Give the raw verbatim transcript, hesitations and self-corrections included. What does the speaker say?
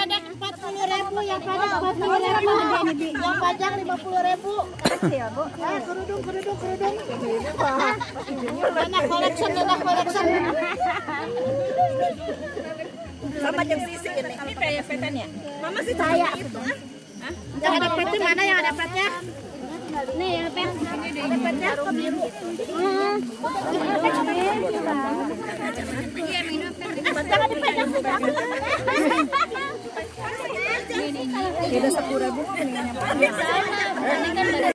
pendek empat puluh ribu, yang pendek empat puluh ribu, yang panjang lima puluh ribu. Ya, Bu. Eh, kerudung, kerudung, kerudung. Anak collection, anak collection. Sama jam sisi ini. Ini kayak petan ya? Mama sih saya. Itu. Hah? Yang ada petnya mana yang ada petnya? Nih ya pet. Ada petnya ke biru. Hmm. Iya minum pet. Jangan dipegang sih. Beda sepuluh ribu.